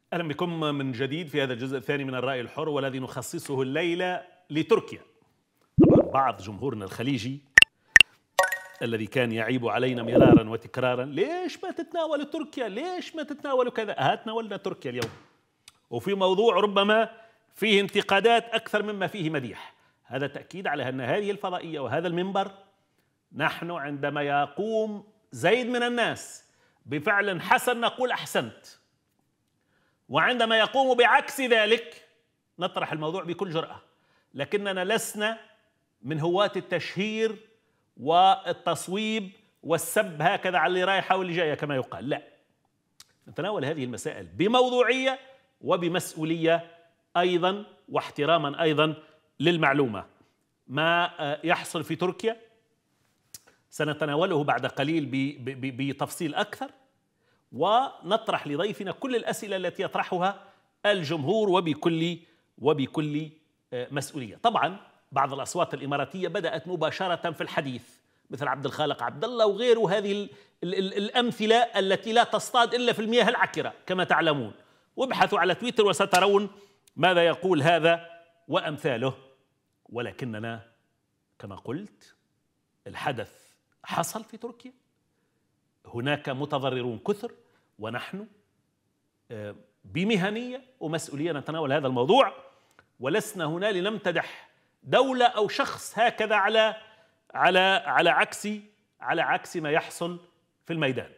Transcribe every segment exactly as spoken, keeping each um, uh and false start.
أهلا بكم من جديد في هذا الجزء الثاني من الرأي الحر، والذي نخصصه الليلة لتركيا. طبعا بعض جمهورنا الخليجي الذي كان يعيب علينا مرارا وتكرارا: ليش ما تتناولوا تركيا؟ ليش ما تتناولوا كذا؟ هات ناولنا تركيا اليوم، وفي موضوع ربما فيه انتقادات أكثر مما فيه مديح. هذا تأكيد على أن هذه الفضائية وهذا المنبر، نحن عندما يقوم زيد من الناس بفعل حسن نقول أحسنت، وعندما يقوم بعكس ذلك نطرح الموضوع بكل جرأة. لكننا لسنا من هواة التشهير والتصويب والسب هكذا على اللي رايحة واللي جاية كما يقال، لا، نتناول هذه المسائل بموضوعية وبمسؤولية أيضا، واحتراما أيضا للمعلومة. ما يحصل في تركيا سنتناوله بعد قليل بتفصيل أكثر، ونطرح لضيفنا كل الأسئلة التي يطرحها الجمهور وبكل وبكل مسؤولية. طبعا بعض الأصوات الإماراتية بدأت مباشرة في الحديث، مثل عبد الخالق عبد الله وغيره، هذه ال ال ال الأمثلة التي لا تصطاد إلا في المياه العكرة كما تعلمون. وابحثوا على تويتر وسترون ماذا يقول هذا وأمثاله. ولكننا كما قلت الحدث حصل في تركيا، هناك متضررون كثر، ونحن بمهنية ومسؤولية نتناول هذا الموضوع، ولسنا هنا لنمتدح دولة أو شخص هكذا على على على عكس على عكس ما يحصل في الميدان.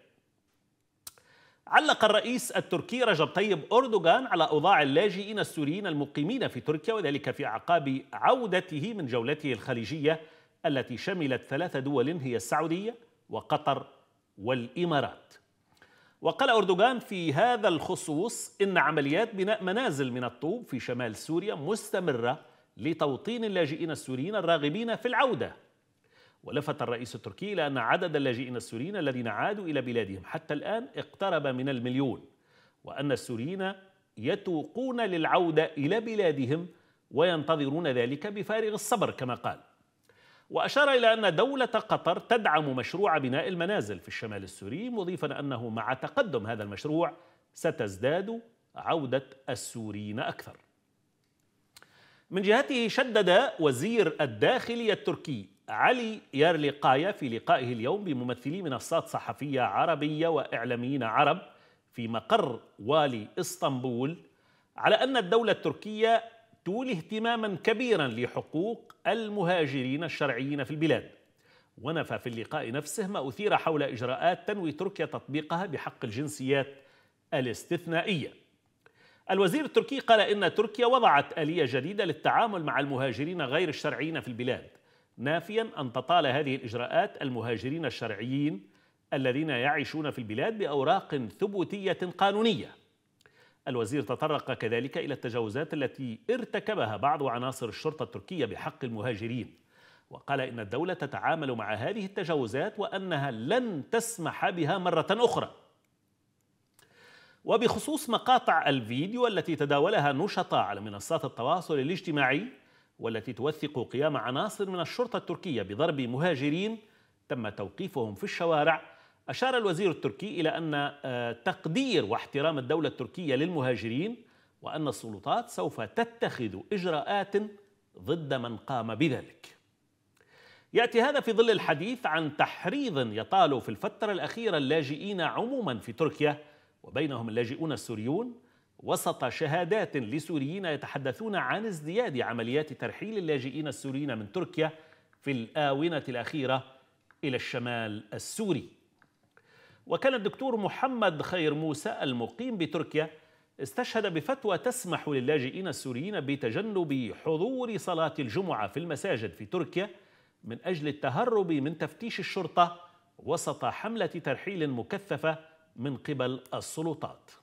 علق الرئيس التركي رجب طيب أردوغان على أوضاع اللاجئين السوريين المقيمين في تركيا، وذلك في أعقاب عودته من جولته الخليجية التي شملت ثلاث دول هي السعودية وقطر والإمارات. وقال أردوغان في هذا الخصوص إن عمليات بناء منازل من الطوب في شمال سوريا مستمرة لتوطين اللاجئين السوريين الراغبين في العودة. ولفت الرئيس التركي إلى أن عدد اللاجئين السوريين الذين عادوا إلى بلادهم حتى الآن اقترب من المليون، وأن السوريين يتوقون للعودة إلى بلادهم وينتظرون ذلك بفارغ الصبر كما قال. وأشار إلى أن دولة قطر تدعم مشروع بناء المنازل في الشمال السوري، مضيفا أنه مع تقدم هذا المشروع ستزداد عودة السوريين أكثر. من جهته شدد وزير الداخلية التركي علي يارلقايا في لقائه اليوم بممثلي منصات صحفية عربية وإعلاميين عرب في مقر والي إسطنبول على أن الدولة التركية تولي اهتماما كبيرا لحقوق المهاجرين الشرعيين في البلاد. ونفى في اللقاء نفسه ما أثير حول إجراءات تنوي تركيا تطبيقها بحق الجنسيات الاستثنائية. الوزير التركي قال إن تركيا وضعت آلية جديدة للتعامل مع المهاجرين غير الشرعيين في البلاد، نافيا أن تطال هذه الإجراءات المهاجرين الشرعيين الذين يعيشون في البلاد بأوراق ثبوتية قانونية. الوزير تطرق كذلك إلى التجاوزات التي ارتكبها بعض عناصر الشرطة التركية بحق المهاجرين، وقال إن الدولة تتعامل مع هذه التجاوزات وأنها لن تسمح بها مرة أخرى. وبخصوص مقاطع الفيديو التي تداولها نشطاء على منصات التواصل الاجتماعي والتي توثق قيام عناصر من الشرطة التركية بضرب مهاجرين تم توقيفهم في الشوارع، أشار الوزير التركي إلى أن تقدير واحترام الدولة التركية للمهاجرين، وأن السلطات سوف تتخذ إجراءات ضد من قام بذلك. يأتي هذا في ظل الحديث عن تحريض يطال في الفترة الأخيرة اللاجئين عموما في تركيا، وبينهم اللاجئون السوريون، وسط شهادات لسوريين يتحدثون عن ازدياد عمليات ترحيل اللاجئين السوريين من تركيا في الآونة الأخيرة إلى الشمال السوري. وكان الدكتور محمد خير موسى المقيم بتركيا استشهد بفتوى تسمح للاجئين السوريين بتجنب حضور صلاة الجمعة في المساجد في تركيا من أجل التهرب من تفتيش الشرطة وسط حملة ترحيل مكثفة من قبل السلطات.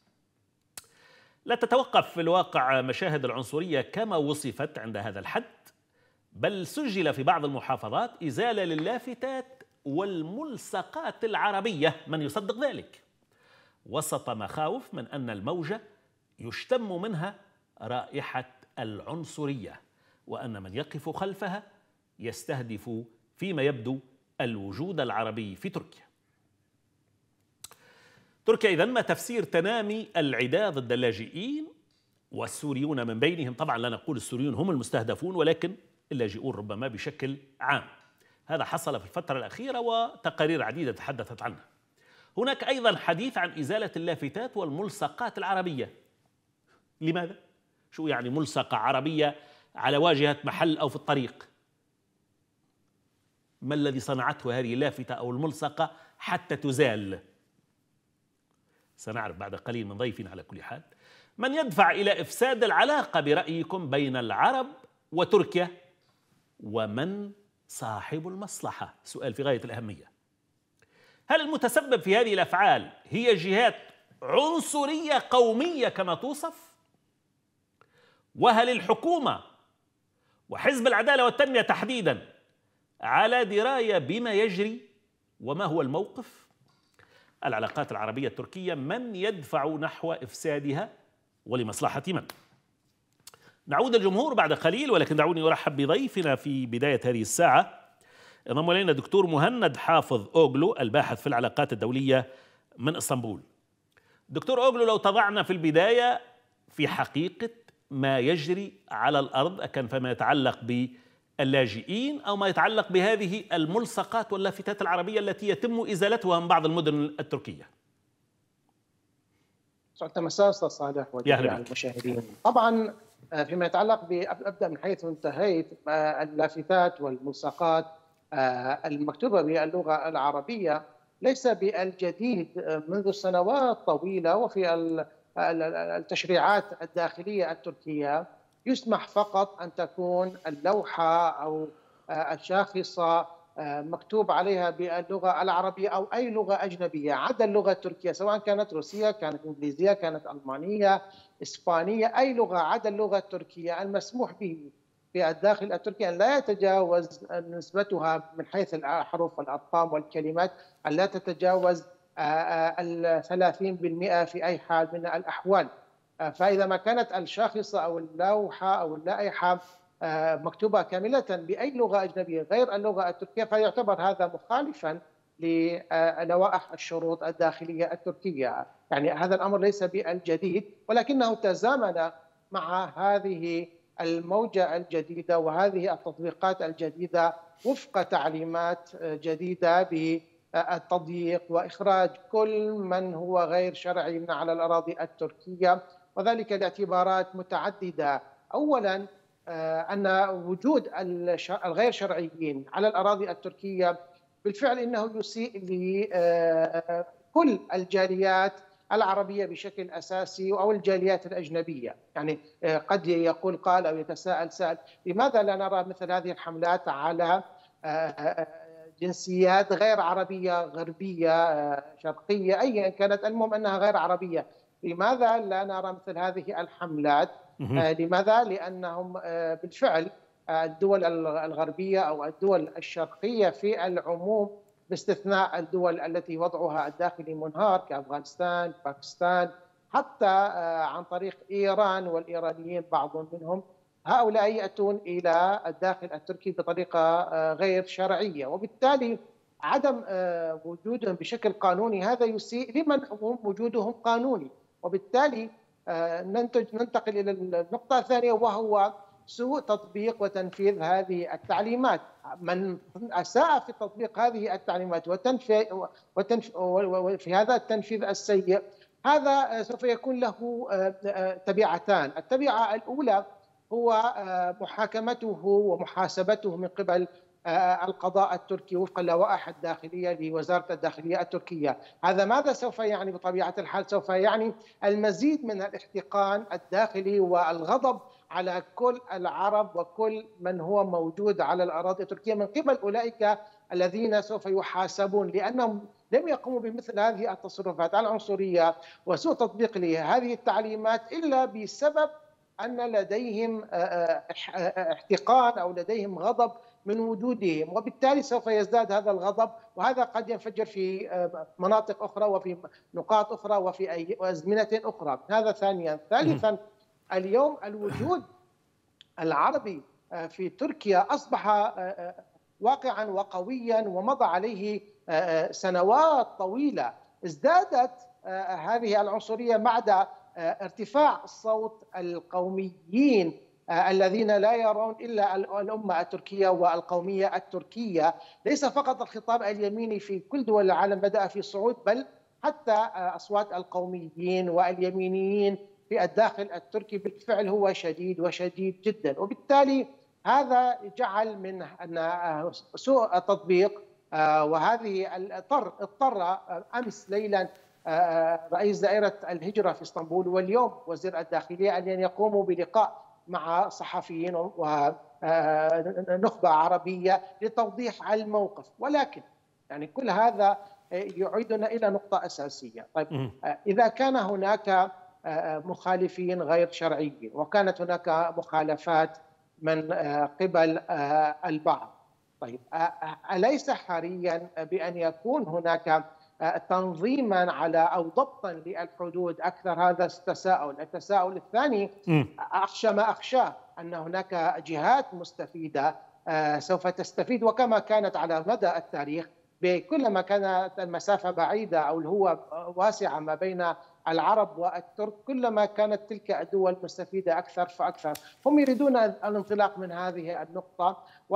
لا تتوقف في الواقع مشاهد العنصرية كما وصفت عند هذا الحد، بل سجل في بعض المحافظات إزالة للافتات والملصقات العربية، من يصدق ذلك، وسط مخاوف من أن الموجة يشتم منها رائحة العنصرية، وأن من يقف خلفها يستهدف فيما يبدو الوجود العربي في تركيا. تركيا إذن ما تفسير تنامي العداء ضد اللاجئين والسوريون من بينهم؟ طبعا لا نقول السوريون هم المستهدفون، ولكن اللاجئون ربما بشكل عام. هذا حصل في الفترة الأخيرة وتقارير عديدة تحدثت عنه. هناك أيضا حديث عن إزالة اللافتات والملصقات العربية. لماذا؟ شو يعني ملصقة عربية على واجهة محل أو في الطريق؟ ما الذي صنعته هذه اللافتة أو الملصقة حتى تزال؟ سنعرف بعد قليل من ضيفنا. على كل حال، من يدفع إلى إفساد العلاقة برأيكم بين العرب وتركيا؟ ومن صاحب المصلحة؟ سؤال في غاية الأهمية. هل المتسبب في هذه الأفعال هي جهات عنصرية قومية كما توصف؟ وهل الحكومة وحزب العدالة والتنمية تحديدا على دراية بما يجري؟ وما هو الموقف؟ العلاقات العربية التركية، من يدفع نحو إفسادها ولمصلحة من؟ نعود الجمهور بعد قليل، ولكن دعوني أرحب بضيفنا في بداية هذه الساعة. انضم إلينا دكتور مهند حافظ أوغلو، الباحث في العلاقات الدولية من إسطنبول. دكتور أوغلو، لو تضعنا في البداية في حقيقة ما يجري على الأرض، أكن فيما يتعلق باللاجئين أو ما يتعلق بهذه الملصقات واللافتات العربية التي يتم إزالتها من بعض المدن التركية. سعادة مساء أستاذ صالح وجميع المشاهدين. طبعا فيما يتعلق بأبدأ من حيث انتهيت، اللافتات والملصقات المكتوبة باللغة العربية ليس بالجديد، منذ سنوات طويلة، وفي التشريعات الداخلية التركية يسمح فقط أن تكون اللوحة أو الشاخصة مكتوب عليها باللغة العربية أو أي لغة أجنبية عدا اللغة التركية، سواء كانت روسية، كانت إنجليزية، كانت ألمانية، إسبانية، أي لغة عدا اللغة التركية. المسموح به في الداخل التركي أن لا يتجاوز نسبتها من حيث الحروف والأرقام والكلمات أن لا تتجاوز الثلاثين بالمئة في أي حال من الأحوال. فإذا ما كانت الشاخصة أو اللوحة أو اللائحة مكتوبة كاملة بأي لغة أجنبية غير اللغة التركية، فيعتبر هذا مخالفا للوائح الشروط الداخلية التركية. يعني هذا الأمر ليس بالجديد، ولكنه تزامن مع هذه الموجة الجديدة وهذه التطبيقات الجديدة وفق تعليمات جديدة بالتضييق وإخراج كل من هو غير شرعي من على الأراضي التركية، وذلك لاعتبارات متعددة. أولاً أن وجود الغير شرعيين على الأراضي التركية بالفعل إنه يسيء لكل الجاليات العربية بشكل أساسي أو الجاليات الأجنبية. يعني قد يقول قال أو يتساءل سائل، لماذا لا نرى مثل هذه الحملات على جنسيات غير عربية، غربية، شرقية، أيا كانت، المهم أنها غير عربية؟ لماذا لا نرى مثل هذه الحملات؟ لماذا؟ لأنهم بالفعل الدول الغربية أو الدول الشرقية في العموم، باستثناء الدول التي وضعها الداخلي منهار كأفغانستان، باكستان، حتى عن طريق إيران والإيرانيين بعض منهم، هؤلاء يأتون إلى الداخل التركي بطريقة غير شرعية، وبالتالي عدم وجودهم بشكل قانوني هذا يسيء لمن هم وجودهم قانوني. وبالتالي ننتج ننتقل إلى النقطة الثانية، وهو سوء تطبيق وتنفيذ هذه التعليمات. من أساء في تطبيق هذه التعليمات وتنفي وفي هذا التنفيذ السيء، هذا سوف يكون له تبعتان. التبعة الأولى هو محاكمته ومحاسبته من قبل القضاء التركي وفق اللوائح الداخلية لوزارة الداخلية التركية. هذا ماذا سوف يعني بطبيعة الحال؟ سوف يعني المزيد من الاحتقان الداخلي والغضب على كل العرب وكل من هو موجود على الأراضي التركية من قبل أولئك الذين سوف يحاسبون لأنهم لم يقوموا بمثل هذه التصرفات العنصرية وسوء تطبيق لهذه التعليمات إلا بسبب أن لديهم احتقان أو لديهم غضب من وجودهم، وبالتالي سوف يزداد هذا الغضب، وهذا قد ينفجر في مناطق أخرى وفي نقاط أخرى وفي أي أزمنة أخرى. هذا ثانيا. ثالثا، اليوم الوجود العربي في تركيا أصبح واقعا وقويا ومضى عليه سنوات طويلة. ازدادت هذه العنصرية بعد ارتفاع صوت القوميين الذين لا يرون إلا الأمة التركية والقومية التركية. ليس فقط الخطاب اليميني في كل دول العالم بدأ في صعود، بل حتى أصوات القوميين واليمينيين في الداخل التركي بالفعل هو شديد وشديد جدا. وبالتالي هذا جعل من أن سوء التطبيق، وهذه اضطر اضطر أمس ليلا رئيس دائرة الهجرة في اسطنبول واليوم وزير الداخلية أن يقوموا بلقاء مع صحفيين ونخبة عربية لتوضيح الموقف. ولكن يعني كل هذا يعيدنا إلى نقطة أساسية. طيب إذا كان هناك مخالفين غير شرعيين وكانت هناك مخالفات من قبل البعض، طيب أليس حريا بأن يكون هناك تنظيما على أو ضبطا للحدود أكثر؟ هذا التساؤل. التساؤل الثاني، أخشى ما أخشاه أن هناك جهات مستفيدة سوف تستفيد، وكما كانت على مدى التاريخ بكلما كانت المسافة بعيدة أو الهوة واسعة ما بين العرب والترك كلما كانت تلك الدول مستفيدة أكثر فأكثر. هم يريدون الانطلاق من هذه النقطة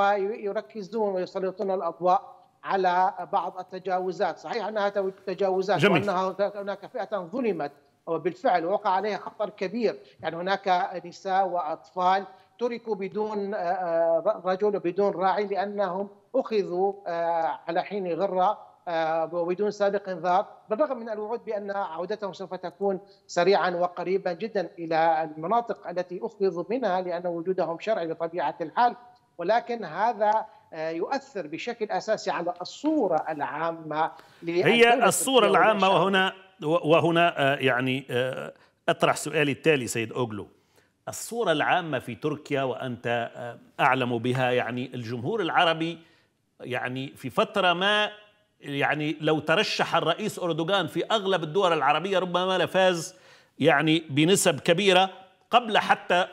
ويركزون ويسلطون الأضواء على بعض التجاوزات. صحيح أنها تجاوزات جميل. وأنها هناك فئة ظلمت وبالفعل وقع عليها خطر كبير، يعني هناك نساء وأطفال تركوا بدون رجل وبدون راعي لأنهم أخذوا على حين غرة وبدون سابق انذار، بالرغم من الوعود بأن عودتهم سوف تكون سريعا وقريبا جدا إلى المناطق التي أخذوا منها لأن وجودهم شرعي بطبيعة الحال. ولكن هذا يؤثر بشكل أساسي على الصورة العامة. هي الصورة العامة. وهنا وهنا يعني أطرح سؤالي التالي سيد أوغلو. الصورة العامة في تركيا وأنت أعلم بها، يعني الجمهور العربي يعني في فترة ما يعني لو ترشح الرئيس أردوغان في أغلب الدول العربية ربما لفاز يعني بنسب كبيرة قبل حتى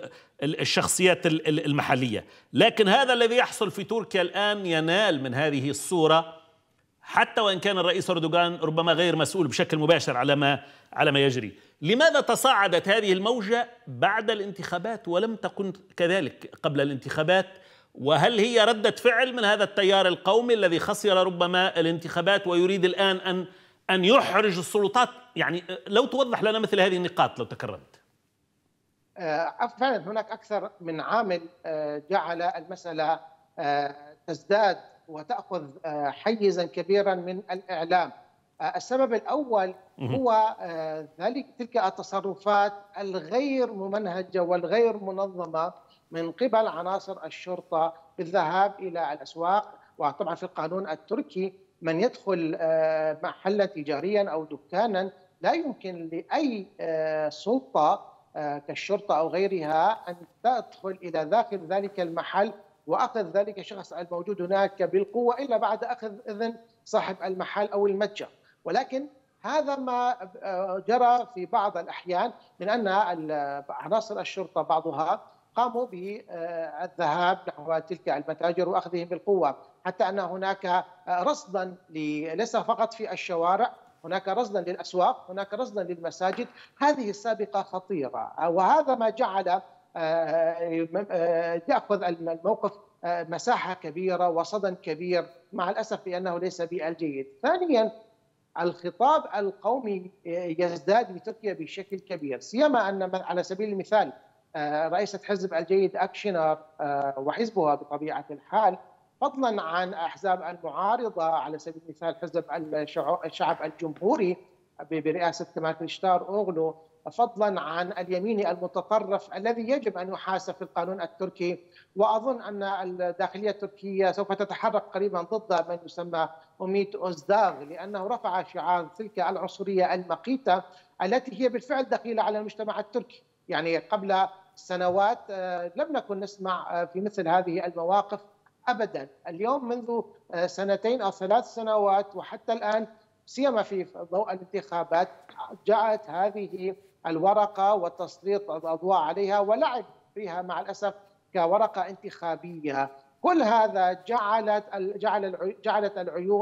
الشخصيات المحلية. لكن هذا الذي يحصل في تركيا الآن ينال من هذه الصورة، حتى وإن كان الرئيس أردوغان ربما غير مسؤول بشكل مباشر على ما على ما يجري. لماذا تصاعدت هذه الموجة بعد الانتخابات ولم تكن كذلك قبل الانتخابات؟ وهل هي ردة فعل من هذا التيار القومي الذي خسر ربما الانتخابات ويريد الآن أن أن يحرج السلطات؟ يعني لو توضح لنا مثل هذه النقاط لو تكرمت. فعلا هناك أكثر من عامل جعل المسألة تزداد وتأخذ حيزا كبيرا من الإعلام. السبب الأول هو ذلك تلك التصرفات الغير ممنهجة والغير منظمة من قبل عناصر الشرطة بالذهاب إلى الأسواق. وطبعا في القانون التركي من يدخل محلا تجاريا أو دكانا لا يمكن لأي سلطة كالشرطة أو غيرها أن تدخل إلى داخل ذلك المحل وأخذ ذلك الشخص الموجود هناك بالقوة إلا بعد أخذ إذن صاحب المحل أو المتجر. ولكن هذا ما جرى في بعض الأحيان من أن عناصر الشرطة بعضها قاموا بالذهاب نحو تلك المتاجر وأخذهم بالقوة، حتى أن هناك رصدا ليس فقط في الشوارع، هناك رصدا للأسواق، هناك رصدا للمساجد. هذه السابقة خطيرة، وهذا ما جعل يأخذ الموقف مساحة كبيرة وصدى كبير، مع الأسف لأنه ليس بالجيد. ثانيا، الخطاب القومي يزداد في تركيا بشكل كبير، سيما أن على سبيل المثال رئيسة حزب الجيد أكشنر وحزبها بطبيعة الحال، فضلا عن أحزاب المعارضة على سبيل المثال حزب الشعب الجمهوري برئاسة كمال كليشدار أوغلو، فضلا عن اليمين المتطرف الذي يجب أن يحاسب في القانون التركي. وأظن أن الداخلية التركية سوف تتحرك قريبا ضد من يسمى أميت أوزداغ، لأنه رفع شعار تلك العنصرية المقيتة التي هي بالفعل دخيلة على المجتمع التركي. يعني قبل سنوات لم نكن نسمع في مثل هذه المواقف أبدا. اليوم منذ سنتين أو ثلاث سنوات وحتى الآن، سيما في ضوء الانتخابات، جاءت هذه الورقة وتسليط الأضواء عليها ولعب فيها مع الأسف كورقة انتخابية. كل هذا جعلت جعل جعلت العيون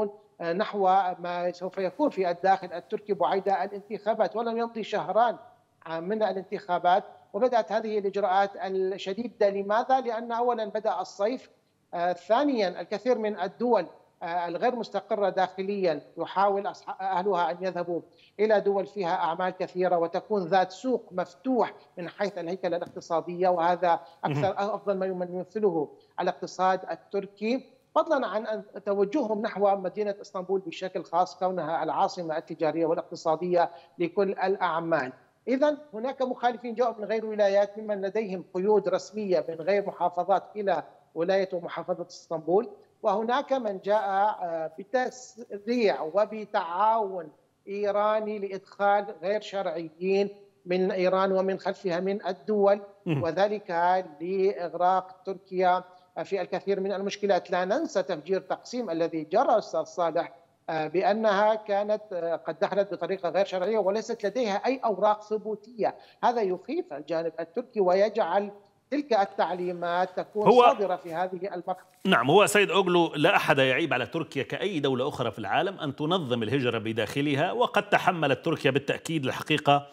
نحو ما سوف يكون في الداخل التركي بعيد الانتخابات، ولم يمضي شهران من الانتخابات وبدأت هذه الإجراءات الشديدة. لماذا؟ لأن أولا بدأ الصيف، آه، ثانيا الكثير من الدول آه، الغير مستقرة داخليا يحاول أهلها أن يذهبوا إلى دول فيها أعمال كثيرة وتكون ذات سوق مفتوح من حيث الهيكلة الاقتصادية، وهذا أكثر أفضل ما يمثله الاقتصاد التركي، فضلا عن أن توجههم نحو مدينة اسطنبول بشكل خاص كونها العاصمة التجارية والاقتصادية لكل الأعمال. إذا هناك مخالفين جاءوا من غير ولايات ممن لديهم قيود رسمية من غير محافظات إلى ولاية ومحافظة اسطنبول، وهناك من جاء بتسريع وبتعاون إيراني لإدخال غير شرعيين من إيران ومن خلفها من الدول، وذلك لإغراق تركيا في الكثير من المشكلات. لا ننسى تفجير تقسيم الذي جرى أستاذ صالح بأنها كانت قد دخلت بطريقة غير شرعية وليست لديها أي أوراق ثبوتية. هذا يخيف الجانب التركي ويجعل تلك التعليمات تكون صادرة في هذه المرحلة. نعم، هو سيد أوغلو لا أحد يعيب على تركيا كأي دولة أخرى في العالم أن تنظم الهجرة بداخلها، وقد تحملت تركيا بالتأكيد الحقيقة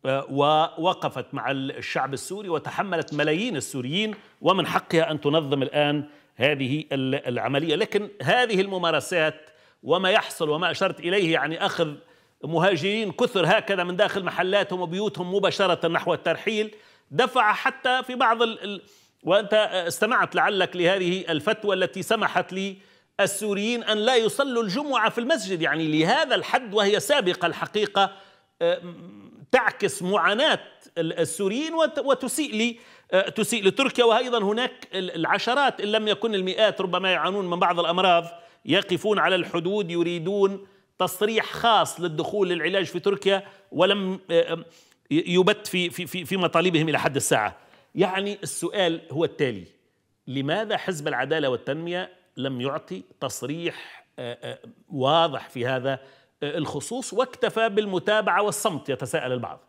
ووقفت مع الشعب السوري وتحملت ملايين السوريين، ومن حقها أن تنظم الآن هذه العملية. لكن هذه الممارسات وما يحصل وما أشرت إليه، يعني أخذ مهاجرين كثر هكذا من داخل محلاتهم وبيوتهم مباشرة نحو الترحيل، دفع حتى في بعض ال... ال... وأنت استمعت لعلك لهذه الفتوى التي سمحت للسوريين أن لا يصلوا الجمعة في المسجد، يعني لهذا الحد، وهي سابقة الحقيقة تعكس معاناة السوريين وتسيء لي تسيء لتركيا. وأيضا هناك العشرات إن لم يكن المئات ربما يعانون من بعض الأمراض، يقفون على الحدود يريدون تصريح خاص للدخول للعلاج في تركيا ولم يبت في في في مطالبهم إلى حد الساعة. يعني السؤال هو التالي: لماذا حزب العدالة والتنمية لم يعطي تصريح واضح في هذا الخصوص واكتفى بالمتابعة والصمت؟ يتساءل البعض.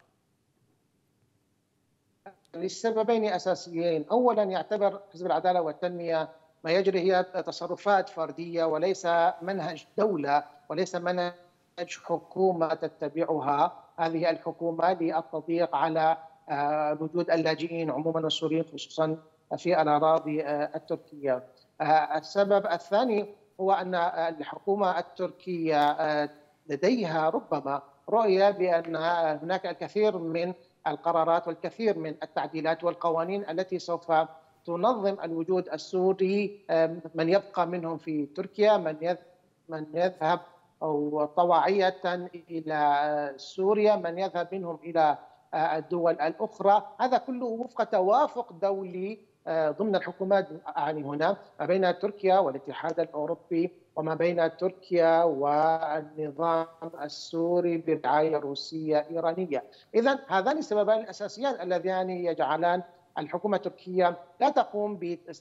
لسببين أساسيين. أولا، يعتبر حزب العدالة والتنمية ما يجري هي تصرفات فردية وليس منهج دولة وليس منهج حكومة تتبعها هذه الحكومة للتضييق على وجود اللاجئين عموما والسوريين خصوصا في الأراضي التركية. السبب الثاني هو أن الحكومة التركية لديها ربما رؤية بأن هناك الكثير من القرارات والكثير من التعديلات والقوانين التي سوف تنظم الوجود السوري، من يبقى منهم في تركيا، من من يذهب أو طوعية إلى سوريا، من يذهب منهم إلى الدول الأخرى. هذا كله وفق توافق دولي ضمن الحكومات، أعني هنا ما بين تركيا والاتحاد الأوروبي وما بين تركيا والنظام السوري برعاية روسية إيرانية. إذن هذان السببان الأساسيان اللذان يجعلان الحكومة التركية لا تقوم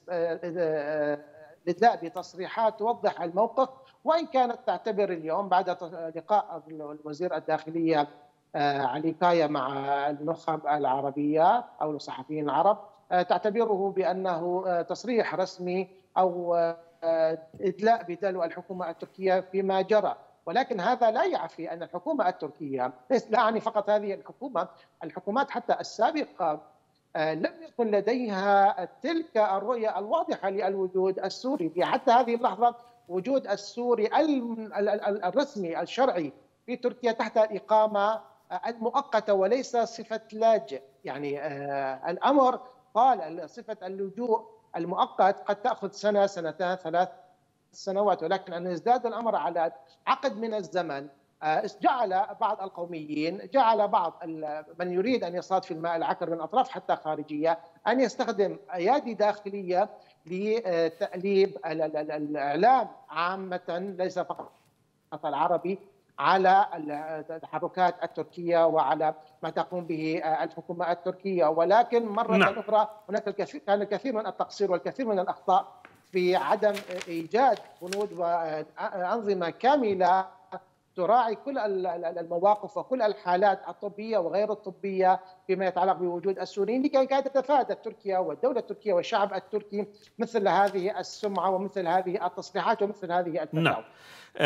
بالإدلاء بتصريحات توضح الموقف، وإن كانت تعتبر اليوم بعد لقاء الوزير الداخلية علي كايا مع النخب العربية أو الصحفيين العرب تعتبره بأنه تصريح رسمي أو إدلاء بدلو الحكومة التركية فيما جرى. ولكن هذا لا يعفي أن الحكومة التركية، لا أعني فقط هذه الحكومة، الحكومات حتى السابقة لم يكن لديها تلك الرؤية الواضحة للوجود السوري. في حتى هذه اللحظة وجود السوري الرسمي الشرعي في تركيا تحت الإقامة المؤقتة وليس صفة لاجئ. يعني الأمر قال صفة اللجوء المؤقت قد تأخذ سنة، سنتين، ثلاث سنوات، ولكن أن يزداد الأمر على عقد من الزمن جعل بعض القوميين، جعل بعض من يريد أن يصطاد في الماء العكر من أطراف حتى خارجية أن يستخدم أيادي داخلية لتأليب الإعلام عامة ليس فقط العربي على التحركات التركية وعلى ما تقوم به الحكومة التركية. ولكن مرة نعم. أخرى هناك الكثير كان الكثير من التقصير والكثير من الأخطاء في عدم إيجاد بنود وأنظمة كاملة تراعي كل المواقف وكل الحالات الطبية وغير الطبية فيما يتعلق بوجود السوريين، لكي كانت تتفادى تركيا والدولة التركية والشعب التركي مثل هذه السمعة ومثل هذه التصريحات ومثل هذه الفتاوى. نعم.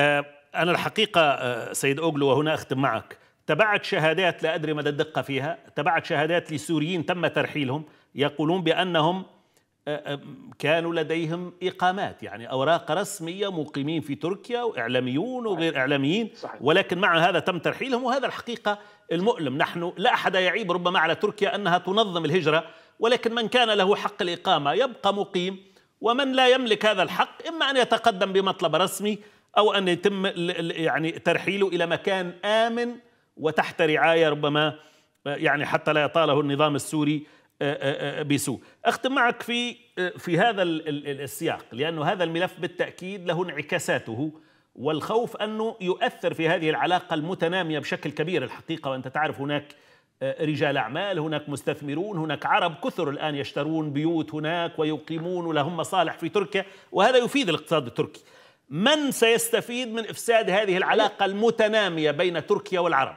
أنا الحقيقة سيد أوغلو، وهنا أختم معك، تبعت شهادات لا أدري مدى الدقة فيها، تبعت شهادات لسوريين تم ترحيلهم يقولون بأنهم كانوا لديهم إقامات، يعني أوراق رسمية، مقيمين في تركيا وإعلاميون وغير إعلاميين، ولكن مع هذا تم ترحيلهم. وهذا الحقيقة المؤلم. نحن لا أحد يعيب ربما على تركيا أنها تنظم الهجرة، ولكن من كان له حق الإقامة يبقى مقيم، ومن لا يملك هذا الحق إما أن يتقدم بمطلب رسمي أو أن يتم يعني ترحيله إلى مكان آمن وتحت رعاية ربما يعني حتى لا يطاله النظام السوري بسوء. أختم معك في في هذا السياق، لأنه هذا الملف بالتأكيد له انعكاساته، والخوف أنه يؤثر في هذه العلاقة المتنامية بشكل كبير الحقيقة. وأنت تعرف هناك رجال أعمال، هناك مستثمرون، هناك عرب كثر الآن يشترون بيوت هناك ويقيمون ولهم مصالح في تركيا، وهذا يفيد الاقتصاد التركي. من سيستفيد من إفساد هذه العلاقة المتنامية بين تركيا والعرب؟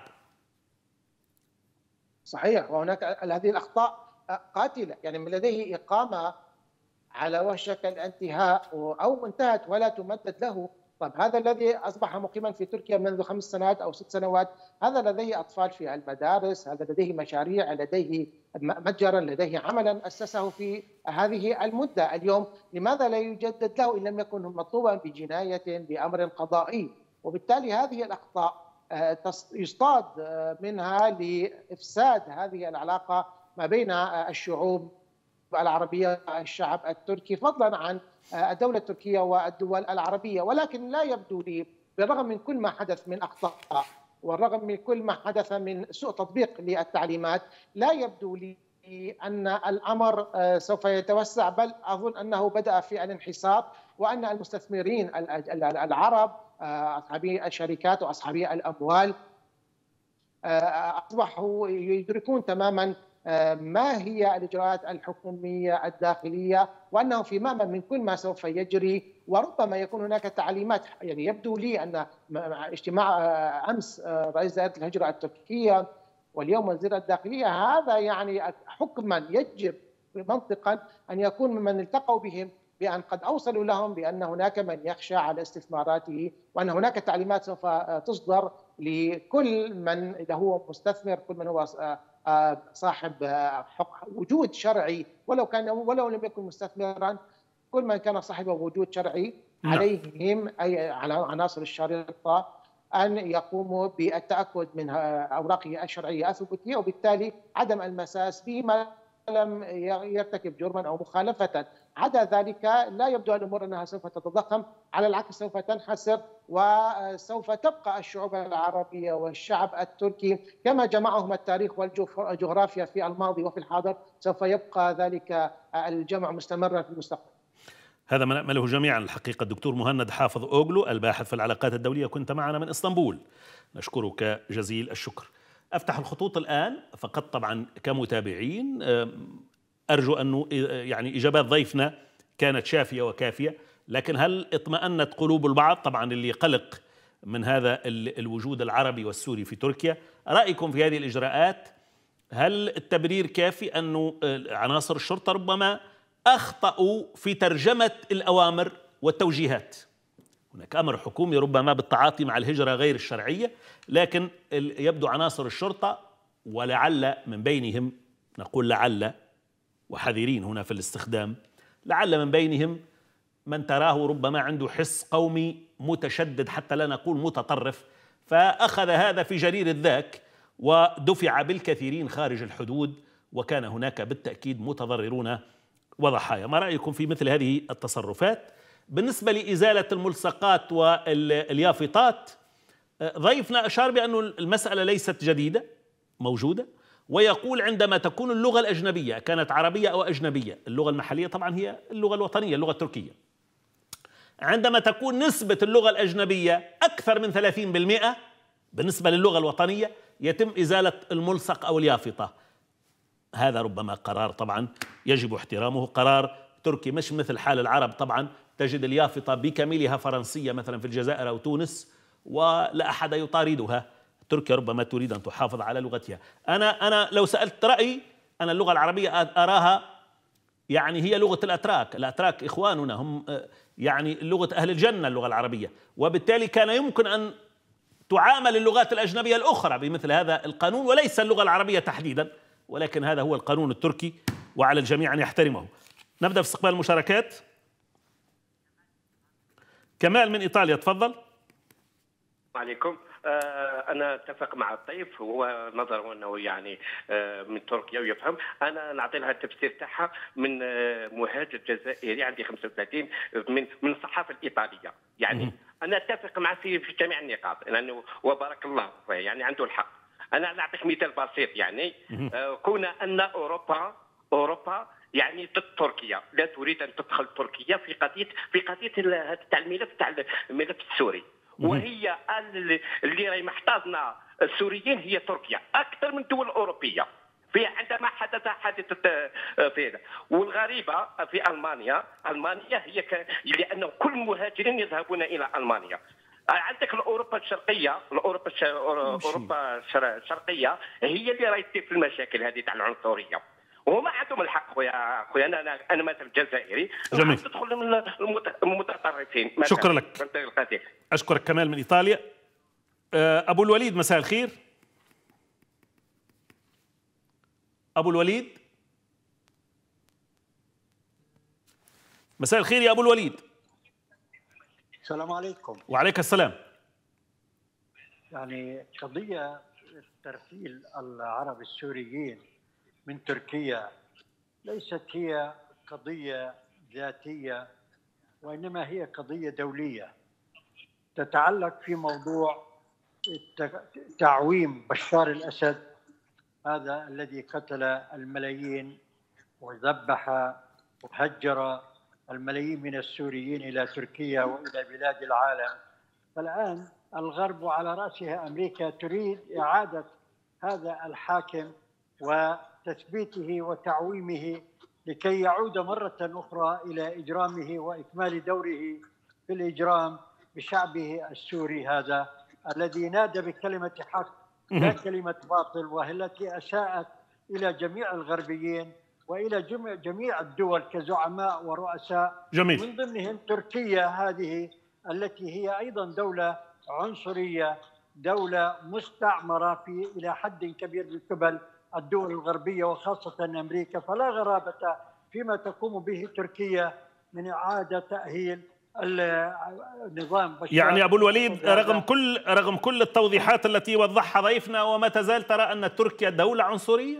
صحيح، وهناك هذه الأخطاء قاتلة، يعني من لديه إقامة على وشك الانتهاء أو انتهت ولا تمدد له. طيب هذا الذي أصبح مقيما في تركيا منذ خمس سنوات أو ست سنوات، هذا لديه أطفال في المدارس، هذا لديه مشاريع، لديه متجرا، لديه عملا أسسه في هذه المدة. اليوم لماذا لا يجدد له إن لم يكن مطلوبا بجناية بأمر قضائي؟ وبالتالي هذه الأخطاء يصطاد منها لإفساد هذه العلاقة ما بين الشعوب العربية والشعب التركي، فضلا عن الدولة التركية والدول العربية. ولكن لا يبدو لي، بالرغم من كل ما حدث من أخطاء والرغم من كل ما حدث من سوء تطبيق للتعليمات، لا يبدو لي أن الأمر سوف يتوسع، بل أظن أنه بدأ في الانحسار، وأن المستثمرين العرب أصحابي الشركات وأصحابي الأموال أصبحوا يدركون تماما ما هي الإجراءات الحكومية الداخلية، وأنه في مأمن من كل ما سوف يجري. وربما يكون هناك تعليمات، يعني يبدو لي أن اجتماع أمس رئيس دائرة الهجرة التركية واليوم وزير الداخلية، هذا يعني حكما يجب منطقا أن يكون ممن التقوا بهم بأن قد أوصلوا لهم بأن هناك من يخشى على استثماراته، وأن هناك تعليمات سوف تصدر لكل من له مستثمر، كل من هو صاحب وجود شرعي، ولو كان ولو لم يكن مستثمرا، كل من كان صاحب وجود شرعي عليهم أي على عناصر الشرطة أن يقوموا بالتأكد من أوراقه الشرعية الثبوتية، وبالتالي عدم المساس به ما لم يرتكب جرما أو مخالفة. عدا ذلك لا يبدو الأمور أنها سوف تتضخم، على العكس سوف تنحسر، وسوف تبقى الشعوب العربية والشعب التركي كما جمعهم التاريخ والجغرافيا في الماضي وفي الحاضر، سوف يبقى ذلك الجمع مستمرا في المستقبل. هذا ما نأمله جميعا الحقيقة. الدكتور مهند حافظ أوغلو، الباحث في العلاقات الدولية، كنت معنا من إسطنبول، نشكرك جزيل الشكر. أفتح الخطوط الآن فقط طبعا كمتابعين، أرجو أنه يعني إجابات ضيفنا كانت شافية وكافية، لكن هل اطمأنت قلوب البعض؟ طبعا اللي قلق من هذا الوجود العربي والسوري في تركيا. رأيكم في هذه الإجراءات، هل التبرير كافي أنه عناصر الشرطة ربما أخطأوا في ترجمة الأوامر والتوجيهات؟ هناك أمر حكومي ربما بالتعاطي مع الهجرة غير الشرعية، لكن يبدو عناصر الشرطة، ولعل من بينهم، نقول لعل وحذرين هنا في الاستخدام، لعل من بينهم من تراه ربما عنده حس قومي متشدد حتى لا نقول متطرف، فأخذ هذا في جرير الذاك ودفع بالكثيرين خارج الحدود، وكان هناك بالتأكيد متضررون وضحايا. ما رأيكم في مثل هذه التصرفات؟ بالنسبة لإزالة الملصقات واليافطات، ضيفنا أشار بأن المسألة ليست جديدة، موجودة، ويقول عندما تكون اللغة الأجنبية كانت عربية أو أجنبية، اللغة المحلية طبعا هي اللغة الوطنية، اللغة التركية، عندما تكون نسبة اللغة الأجنبية أكثر من ثلاثين بالمئة بالنسبة للغة الوطنية يتم إزالة الملصق أو اليافطة. هذا ربما قرار طبعا يجب احترامه، قرار تركي، مش مثل حال العرب. طبعا تجد اليافطة بكاملها فرنسية مثلا في الجزائر أو تونس ولا أحد يطاردها. تركيا ربما تريد أن تحافظ على لغتها. أنا أنا لو سألت رأيي، أنا اللغة العربية أراها يعني هي لغة الأتراك، الأتراك إخواننا، هم يعني لغة أهل الجنة اللغة العربية، وبالتالي كان يمكن أن تعامل اللغات الأجنبية الأخرى بمثل هذا القانون وليس اللغة العربية تحديدا، ولكن هذا هو القانون التركي وعلى الجميع أن يحترمه. نبدأ في استقبال المشاركات. كمال من إيطاليا، تفضل. عليكم. أنا أتفق مع الطيف، هو نظره أنه يعني من تركيا ويفهم. أنا نعطي لها التفسير تاعها من مهاجر جزائري عندي خمسة وثلاثين من من الصحافة الإيطالية. يعني أنا أتفق معه في في جميع النقاط لأنه وبارك الله فيه يعني عنده الحق. أنا نعطيك مثال بسيط يعني كون أن أوروبا أوروبا يعني ضد تركيا، لا تريد ان تدخل تركيا في قضيه في قضيه تاع الملف تاع الملف السوري، وهي اللي راهي محتاجنا السوريين هي تركيا اكثر من الدول الاوروبيه في عندما حدث حادثه في هذا. والغريبه في المانيا المانيا هي ك... لانه كل المهاجرين يذهبون الى المانيا. عندك الاوروبا الشرقيه الاوروبا الش... اوروبا الشرقيه هي اللي راهي في المشاكل هذه تاع العنصريه، وهما عندهم الحق خويا خويا انا انا مثلا جزائري جميل. تدخل من المتطرفين. شكرا لك. اشكرك. كمال من ايطاليا. ابو الوليد، مساء الخير. ابو الوليد، مساء الخير يا ابو الوليد. السلام عليكم. وعليك السلام. يعني قضية ترحيل العرب السوريين من تركيا ليست هي قضية ذاتية، وإنما هي قضية دولية تتعلق في موضوع تعويم بشار الأسد، هذا الذي قتل الملايين وذبح وهجر الملايين من السوريين إلى تركيا وإلى بلاد العالم. فالآن الغرب وعلى رأسها أمريكا تريد إعادة هذا الحاكم وتثبيته وتعويمه لكي يعود مرة أخرى إلى إجرامه وإكمال دوره في الإجرام بشعبه السوري هذا الذي نادى بكلمة حق لا كلمة باطل، والتي أساءت إلى جميع الغربيين وإلى جميع الدول كزعماء ورؤساء. جميل. من ضمنهم تركيا هذه التي هي أيضا دولة عنصرية، دولة مستعمرة في إلى حد كبير من قبل الدول الغربية وخاصة أمريكا. فلا غرابة فيما تقوم به تركيا من إعادة تأهيل النظام بشار. يعني أبو الوليد، رغم كل رغم كل التوضيحات التي وضحها ضيفنا، وما تزال ترى أن تركيا دولة عنصرية؟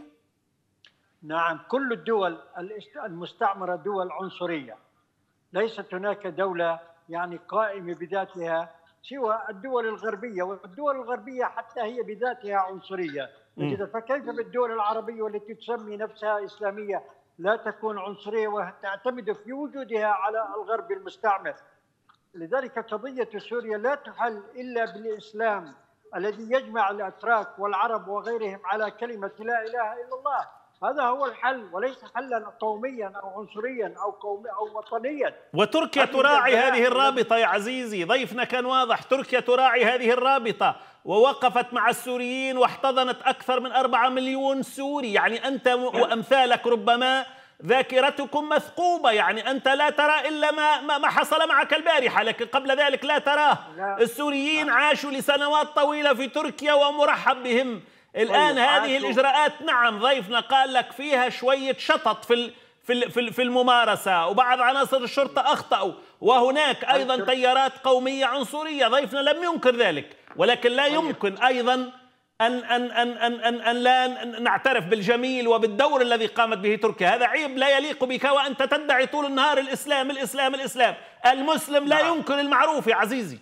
نعم، كل الدول المستعمرة دول عنصرية، ليست هناك دولة يعني قائمة بذاتها سوى الدول الغربية، والدول الغربية حتى هي بذاتها عنصرية. فكيف بالدول العربية والتي تسمي نفسها إسلامية لا تكون عنصرية وتعتمد في وجودها على الغرب المستعمر؟ لذلك قضية سوريا لا تحل إلا بالإسلام الذي يجمع الأتراك والعرب وغيرهم على كلمة لا إله إلا الله. هذا هو الحل، وليس حلا قوميا أو عنصريا أو قومي أو وطنيا. وتركيا تراعي هذه الرابطة يا عزيزي، ضيفنا كان واضح، تركيا تراعي هذه الرابطة ووقفت مع السوريين واحتضنت أكثر من أربعة مليون سوري. يعني أنت وأمثالك ربما ذاكرتكم مثقوبة، يعني أنت لا ترى إلا ما ما حصل معك البارحة، لكن قبل ذلك لا تراه. لا. السوريين عاشوا لسنوات طويلة في تركيا ومرحب بهم. الآن هذه الإجراءات نعم ضيفنا قال لك فيها شوية شطط في في في الممارسة، وبعض عناصر الشرطة أخطأوا، وهناك أيضا تيارات قومية عنصرية، ضيفنا لم ينكر ذلك، ولكن لا يمكن أيضا أن أن أن أن أن, أن لا نعترف بالجميل وبالدور الذي قامت به تركيا. هذا عيب لا يليق بك وأنت تدعي طول النهار الإسلام الإسلام الإسلام. المسلم لا ينكر المعروف يا عزيزي.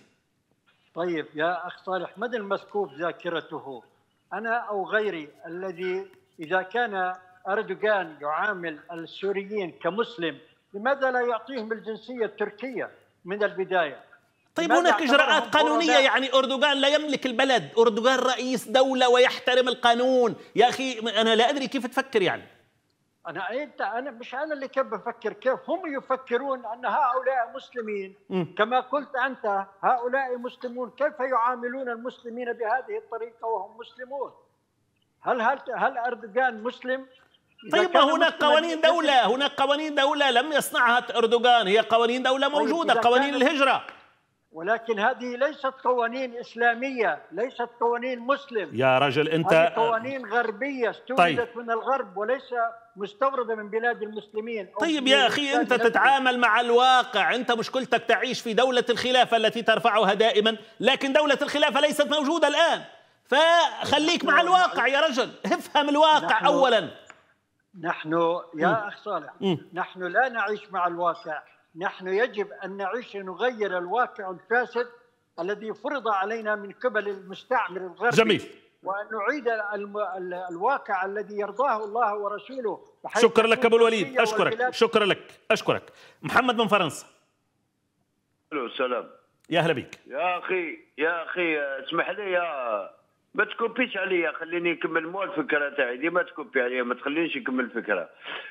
طيب يا أخ صالح، من المسكوب ذاكرته؟ أنا أو غيري الذي إذا كان أردوغان يعامل السوريين كمسلم لماذا لا يعطيهم الجنسية التركية من البداية؟ طيب هناك إجراءات قانونية، يعني أردوغان لا يملك البلد، أردوغان رئيس دولة ويحترم القانون. يا أخي أنا لا أدري كيف تفكر يعني. أنا أنت أنا مش أنا اللي كيف بفكر، كيف هم يفكرون أن هؤلاء مسلمين م. كما قلت أنت هؤلاء مسلمون، كيف يعاملون المسلمين بهذه الطريقة وهم مسلمون؟ هل هل هل أردوغان مسلم؟ طيب ما هناك قوانين دولة، هناك قوانين دولة لم يصنعها أردوغان، هي قوانين دولة موجودة، قوانين الهجرة. ولكن هذه ليست قوانين إسلامية، ليست قوانين مسلم يا رجل أنت، هذه قوانين غربية استوردت طيب. من الغرب وليس مستوردة من بلاد المسلمين. طيب يا أخي أنت تتعامل مع الواقع، أنت مشكلتك تعيش في دولة الخلافة التي ترفعها دائما، لكن دولة الخلافة ليست موجودة الآن، فخليك مع الواقع يا رجل، افهم الواقع نحن أولا. نحن يا م. أخ صالح م. نحن لا نعيش مع الواقع، نحن يجب أن نعيش نغير الواقع الفاسد الذي فرض علينا من قبل المستعمر الغربي. جميل. وأن نعيد الواقع الذي يرضاه الله ورسوله. شكرا لك أبو الوليد، أشكرك شكرا لك أشكرك. محمد من فرنسا. الو السلام. يا أهلا بك. يا أخي يا أخي اسمح لي يا ما تكوبيش عليا، خليني نكمل مو الفكرة تاعي، دي ما تكوبي عليا، ما تخلينيش نكمل الفكرة.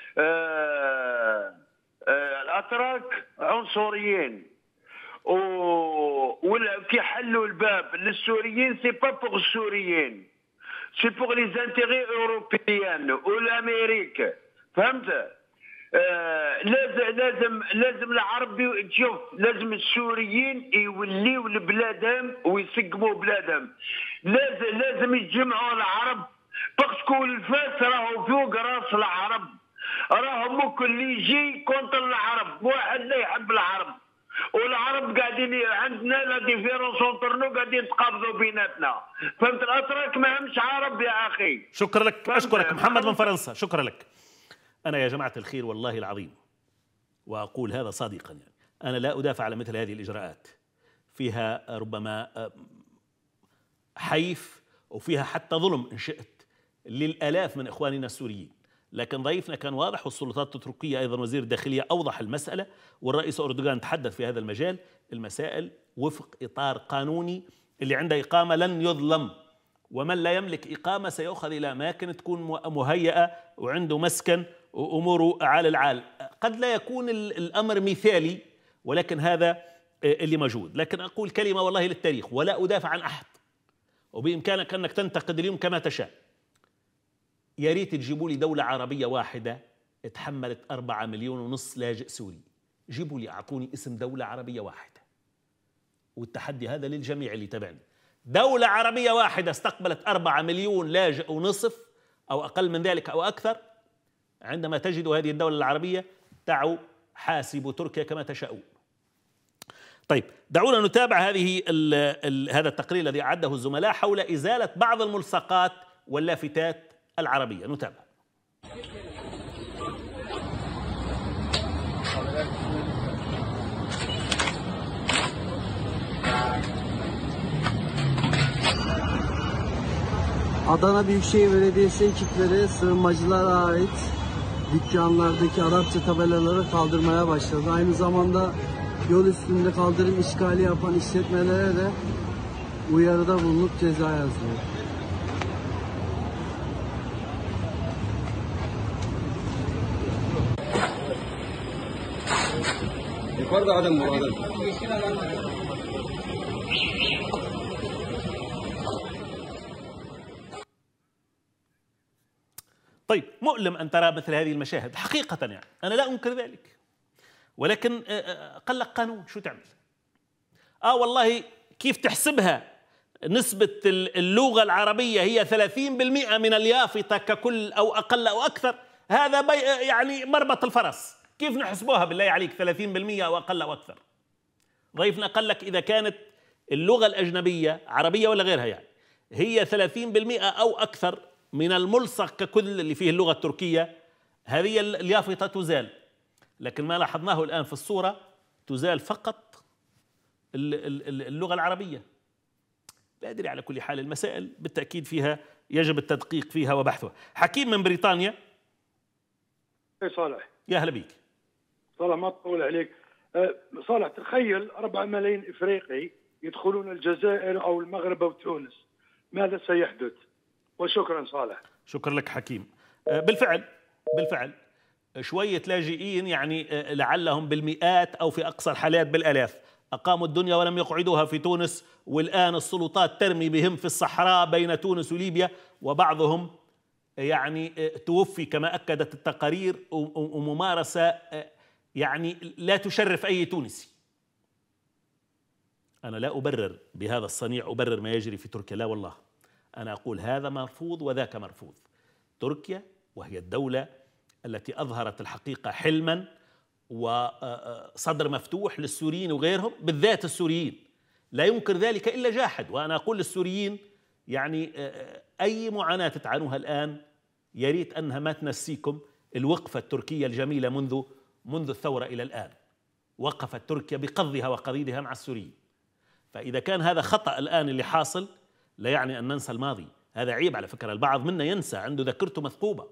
آه آه الأتراك عنصريين و كي حلوا الباب للسوريين سي با بوغ السوريين، سي بوغ لي زانتيغي اوروبيان والامريك، فهمت؟ آه لازم لازم لازم العرب تشوف، لازم السوريين يوليوا لبلادهم ويسقموا بلادهم، لازم لازم يتجمعوا العرب، باسكو الفاس راهو فوق راس العرب، راهم ممكن اللي يجي كونتر العرب، واحد لا يحب العرب، والعرب قاعدين عندنا لا ديفيرونس اونتر قاعدين نتقابلوا بيناتنا، فهمت؟ الاتراك ما همش عرب يا اخي. شكرا لك اشكرك محمد من فرنسا، شكرا لك. انا يا جماعه الخير والله العظيم واقول هذا صادقا، يعني انا لا ادافع على مثل هذه الاجراءات، فيها ربما حيف وفيها حتى ظلم ان شئت للالاف من اخواننا السوريين، لكن ضيفنا كان واضح والسلطات التركية أيضا وزير الداخلية أوضح المسألة، والرئيس أردوغان تحدث في هذا المجال، المسائل وفق إطار قانوني، اللي عنده إقامة لن يظلم، ومن لا يملك إقامة سيأخذ إلى أماكن تكون مهيئة وعنده مسكن وأموره عال العال. قد لا يكون الأمر مثالي ولكن هذا اللي موجود. لكن أقول كلمة والله للتاريخ ولا أدافع عن أحد، وبإمكانك أنك تنتقد اليوم كما تشاء، يا ريت تجيبوا لي دولة عربية واحدة اتحملت أربعة مليون ونص لاجئ سوري، جيبوا لي أعطوني اسم دولة عربية واحدة، والتحدي هذا للجميع اللي تابعني، دولة عربية واحدة استقبلت أربعة مليون لاجئ ونصف أو أقل من ذلك أو أكثر. عندما تجدوا هذه الدولة العربية تعوا حاسبوا تركيا كما تشاءون. طيب دعونا نتابع هذه ال ال هذا التقرير الذي أعده الزملاء حول إزالة بعض الملصقات واللافتات العربية، نتابع. Adana Büyükşehir Belediyesi ekipleri sığınmacılara ait dükkanlardaki Arapça tabelaları kaldırmaya başladı. Aynı zamanda yol üstünde kaldırım işgali yapan işletmelere de uyarıda bulunup ceza yazıyor. Yukarıda adam bu adam. طيب مؤلم أن ترى مثل هذه المشاهد حقيقة، يعني أنا لا أنكر ذلك، ولكن قال لك قانون شو تعمل؟ آه والله كيف تحسبها؟ نسبة اللغة العربية هي ثلاثين بالمئة من اليافطة ككل أو أقل أو أكثر، هذا بي يعني مربط الفرس، كيف نحسبوها بالله عليك ثلاثين بالمئة أو أقل أو أكثر؟ ضيفنا قال لك إذا كانت اللغة الأجنبية عربية ولا غيرها يعني هي ثلاثين بالمئة أو أكثر من الملصق ككل اللي فيه اللغة التركية، هذه اليافطة تزال. لكن ما لاحظناه الآن في الصورة تزال فقط اللغة العربية. لا أدري، على كل حال المسائل بالتأكيد فيها يجب التدقيق فيها وبحثها. حكيم من بريطانيا. اي صالح، يا هلا بيك. صالح ما تطول عليك. أه صالح، تخيل أربعة ملايين إفريقي يدخلون الجزائر أو المغرب أو تونس، ماذا سيحدث؟ وشكرا صالح. شكرا لك حكيم. بالفعل بالفعل شوية لاجئين يعني لعلهم بالمئات أو في أقصى الحالات بالآلاف أقاموا الدنيا ولم يقعدوها في تونس، والآن السلطات ترمي بهم في الصحراء بين تونس وليبيا، وبعضهم يعني توفي كما أكدت التقارير، وممارسة يعني لا تشرف أي تونسي. أنا لا أبرر بهذا الصنيع أبرر ما يجري في تركيا، لا والله، أنا أقول هذا مرفوض وذاك مرفوض. تركيا وهي الدولة التي أظهرت الحقيقة حلما وصدر مفتوح للسوريين وغيرهم، بالذات السوريين، لا ينكر ذلك إلا جاحد. وأنا أقول للسوريين يعني أي معاناة تعانوها الآن يا ريت أنها ما تنسيكم الوقفة التركية الجميلة منذ منذ الثورة إلى الآن. وقفت تركيا بقضها وقضيدها مع السوريين. فإذا كان هذا خطأ الآن اللي حاصل لا يعني أن ننسى الماضي، هذا عيب على فكرة، البعض منا ينسى، عنده ذاكرته مثقوبة.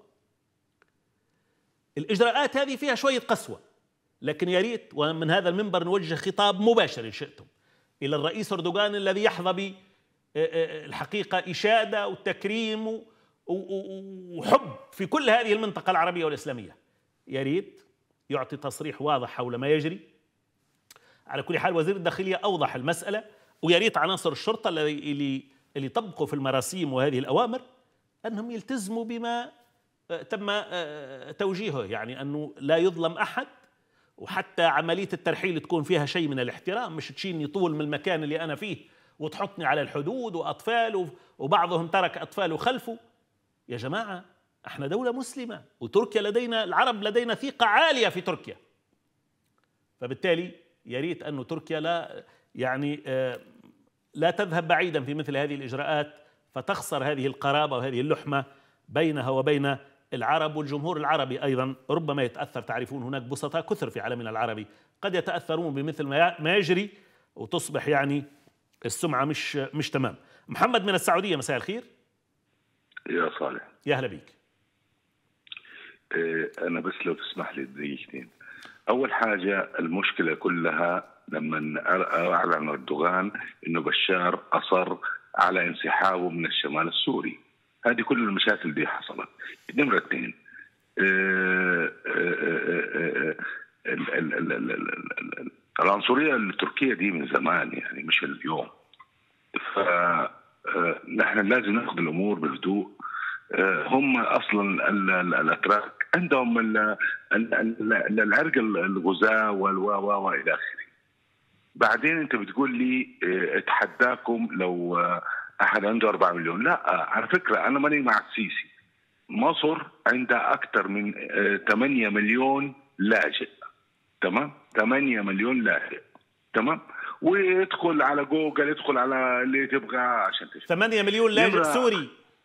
الإجراءات هذه فيها شوية قسوة، لكن يا ريت ومن هذا المنبر نوجه خطاب مباشر إن شئتم إلى الرئيس أردوغان الذي يحظى بالحقيقة إشادة وتكريم وحب في كل هذه المنطقة العربية والإسلامية. يا ريت يعطي تصريح واضح حول ما يجري. على كل حال وزير الداخلية أوضح المسألة، ويا ريت عناصر الشرطة اللي اللي طبقوا في المراسيم وهذه الأوامر أنهم يلتزموا بما تم توجيهه، يعني أنه لا يظلم أحد، وحتى عملية الترحيل تكون فيها شيء من الاحترام، مش تشيلني طول من المكان اللي أنا فيه وتحطني على الحدود وأطفال وبعضهم ترك أطفاله خلفه. يا جماعة احنا دولة مسلمة، وتركيا لدينا العرب لدينا ثقة عالية في تركيا، فبالتالي يا ريت أنه تركيا لا يعني لا تذهب بعيدا في مثل هذه الإجراءات فتخسر هذه القرابة وهذه اللحمة بينها وبين العرب. والجمهور العربي أيضا ربما يتأثر، تعرفون هناك بسطاء كثر في عالمنا العربي قد يتأثرون بمثل ما يجري وتصبح يعني السمعة مش مش تمام. محمد من السعودية، مساء الخير. يا صالح، يا هلا بيك. إيه أنا بس لو تسمح لي دقيقتين. أول حاجة المشكلة كلها لما أعلن أردوغان إنه بشار أصر على انسحابه من الشمال السوري، هذه كل المشاكل دي حصلت. نمرة اثنين، العنصرية التركية دي من زمان، يعني مش اليوم، فنحن لازم ناخذ الأمور بهدوء. هم أصلا الأتراك عندهم العرق الغزاة والوا وإلى آخره. بعدين أنت بتقول لي اتحداكم لو أحد عنده أربعة مليون. لا، على فكرة أنا ماني مع السيسي. مصر عندها أكثر من ثمانية مليون لاجئ، تمام؟ ثمانية مليون لاجئ، تمام؟ ويدخل على جوجل، يدخل على اللي تبغى عشان تشوف. ثمانية مليون لاجئ سوري؟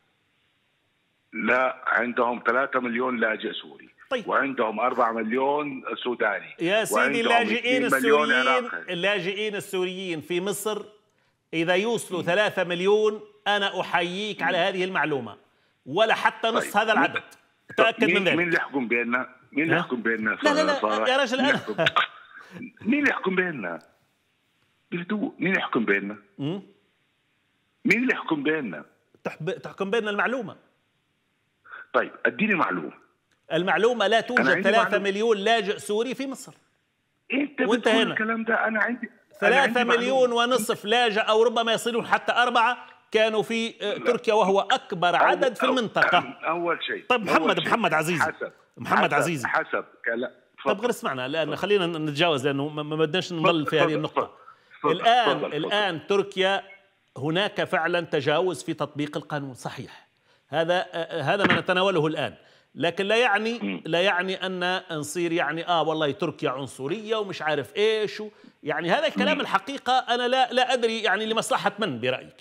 لا، عندهم ثلاثة مليون لاجئ سوري. طيب. وعندهم أربعة مليون سوداني يا سيدي. اللاجئين السوريين اللاجئين السوريين في مصر إذا يوصلوا ثلاثة مليون أنا أحييك على هذه المعلومة، ولا حتى نص طيب. هذا العدد، تأكد من ذلك. مين اللي يحكم بيننا؟ مين اللي يحكم بيننا؟ لا لا لا يا رجل أنا مين اللي يحكم بيننا؟ بهدوء، مين اللي يحكم بيننا؟ مين اللي يحكم بيننا؟ تحكم بيننا المعلومة. طيب اديني معلومة. المعلومة لا توجد ثلاثة مليون لاجئ سوري في مصر. انت بتقول الكلام ده. انا عندي ثلاثة مليون ونصف لاجئ او ربما يصلون حتى أربعة كانوا في لا. تركيا، وهو اكبر عدد في المنطقة. اول شيء. طيب محمد شيء. محمد عزيزي حسب محمد حسب عزيزي حسب كلام. طب غير اسمعنا، لان خلينا نتجاوز لانه ما بدناش نضل في هذه النقطة. الان فضل. الان فضل. تركيا هناك فعلا تجاوز في تطبيق القانون، صحيح، هذا هذا ما نتناوله الان، لكن لا يعني لا يعني ان نصير يعني اه والله تركيا عنصريه ومش عارف ايش، يعني هذا الكلام الحقيقه انا لا لا ادري يعني لمصلحه من برايك؟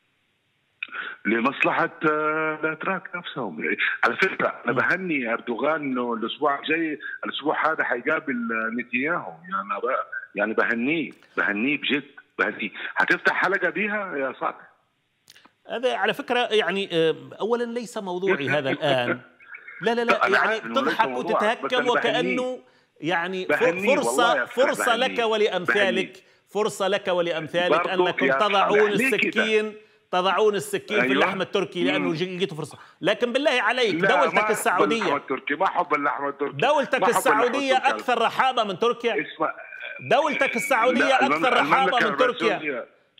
لمصلحه الاتراك نفسهم. على فكره انا بهني اردوغان انه الاسبوع الجاي الاسبوع هذا حيقابل نتنياهو، يعني يعني بهنيه بهنيه بجد بهنيه. هتفتح حلقه بيها يا صاحبي؟ هذا على فكره يعني اولا ليس موضوعي هذا الان. لا لا لا يعني تضحك وتتهكم وكأنه يعني فرصة فرصة لك ولأمثالك فرصة لك ولأمثالك أنكم تضعون السكين تضعون السكين أيوة. في اللحم التركي لأنه لقيتوا فرصة. لكن بالله عليك دولتك السعودية ما حب اللحم التركي دولتك السعودية أكثر رحابة من تركيا. دولتك السعودية أكثر رحابة من تركيا.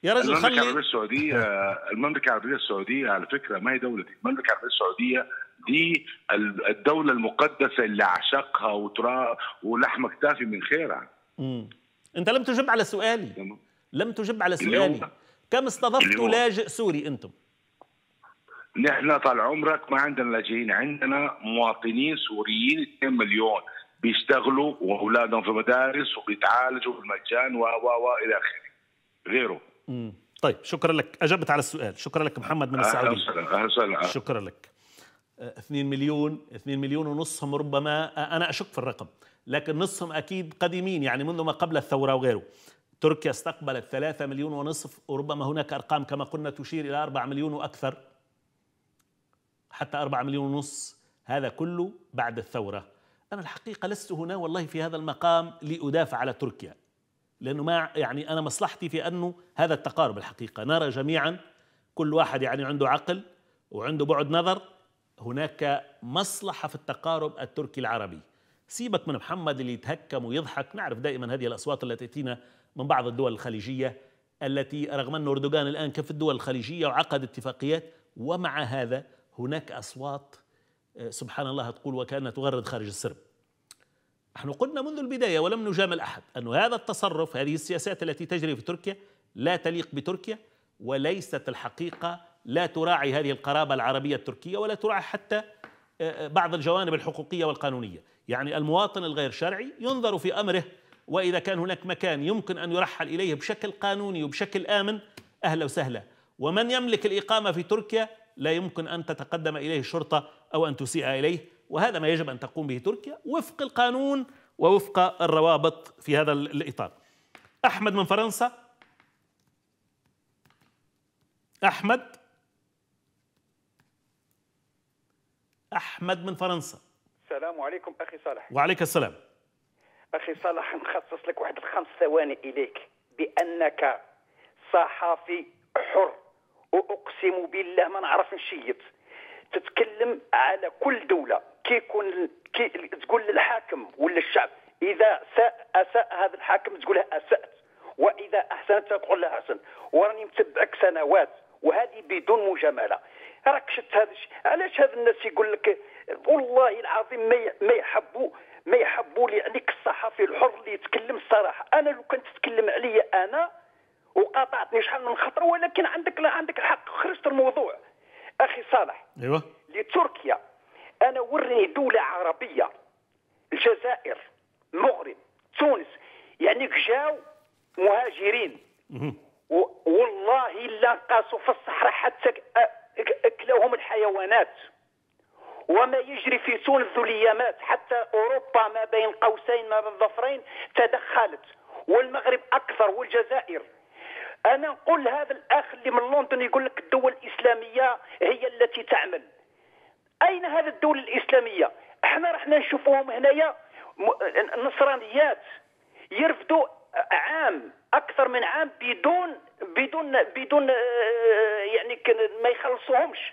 يا رجل المملكة خلي العربية السعودية المملكة العربية السعودية على فكرة ما هي دولتي، المملكة العربية السعودية دي الدولة المقدسة اللي عشقها وترى ولحم كتافي من خيرها. مم. أنت لم تجب على سؤالي، لم تجب على سؤالي. كم استضفتوا لاجئ سوري أنتم؟ نحن طال عمرك ما عندنا لاجئين، عندنا مواطنين سوريين اثنين مليون بيشتغلوا واولادهم في مدارس وبيتعالجوا بالمجان و و و الى اخره غيره. امم طيب شكرا لك، اجبت على السؤال. شكرا لك محمد من السعوديه. اهلا وسهلا. شكرا لك. اثنين مليون اثنين مليون ونصهم ربما، انا اشك في الرقم، لكن نصهم اكيد قديمين يعني منذ ما قبل الثوره وغيره. تركيا استقبلت ثلاثة مليون ونصف، وربما هناك ارقام كما قلنا تشير الى أربعة مليون واكثر، حتى أربعة مليون ونص، هذا كله بعد الثوره. أنا الحقيقة لست هنا والله في هذا المقام لأدافع على تركيا، لأنه ما يعني أنا مصلحتي في أنه هذا التقارب الحقيقة نرى جميعا كل واحد يعني عنده عقل وعنده بعد نظر، هناك مصلحة في التقارب التركي العربي. سيبك من محمد اللي يتهكم ويضحك، نعرف دائما هذه الأصوات التي تأتينا من بعض الدول الخليجية التي رغم أن أردوغان الآن كف الدول الخليجية وعقد اتفاقيات، ومع هذا هناك أصوات سبحان الله تقول وكأنها تغرد خارج السرب. نحن قلنا منذ البداية ولم نجامل أحد أن هذا التصرف، هذه السياسات التي تجري في تركيا لا تليق بتركيا، وليست الحقيقة لا تراعي هذه القرابة العربية التركية، ولا تراعي حتى بعض الجوانب الحقوقية والقانونية. يعني المواطن الغير شرعي ينظر في أمره، وإذا كان هناك مكان يمكن أن يرحل إليه بشكل قانوني وبشكل آمن أهلا وسهلا. ومن يملك الإقامة في تركيا لا يمكن أن تتقدم إليه الشرطة أو أن تسيء إليه، وهذا ما يجب أن تقوم به تركيا وفق القانون ووفق الروابط في هذا الإطار. أحمد من فرنسا. أحمد أحمد من فرنسا. السلام عليكم أخي صالح. وعليك السلام. أخي صالح، نخصص لك واحد الخمس ثواني إليك بأنك صحافي حر، وأقسم بالله ما نعرف نشيط، تتكلم على كل دولة كيكون كي تقول للحاكم ولا الشعب إذا ساء أساء هذا الحاكم تقولها أسأت، وإذا أحسنت تقول له أحسن، وراني متبعك سنوات وهذه بدون مجاملة. راك شفت هذا الشيء، علاش هذا الناس يقول لك والله العظيم ما يحبوا ما يحبوا لي عليك الصحفي الحر اللي يتكلم الصراحة. أنا لو كنت تتكلم عليا أنا وقاطعتني شحال من خطره، ولكن عندك لا عندك الحق، خرجت الموضوع. اخي صالح، ايوه لتركيا انا وريني دوله عربيه، الجزائر، المغرب، تونس، يعني جاو مهاجرين والله الا قاسوا في الصحراء حتى اكلوهم الحيوانات. وما يجري في تونس ذو الايامات، حتى اوروبا ما بين قوسين ما بين ظفرين تدخلت، والمغرب اكثر والجزائر. أنا نقول هذا الأخ اللي من لندن يقول لك الدول الإسلامية هي التي تعمل. أين هذا الدول الإسلامية؟ احنا رحنا نشوفوهم هنايا النصرانيات يرفدوا عام أكثر من عام بدون بدون بدون يعني ما يخلصوهمش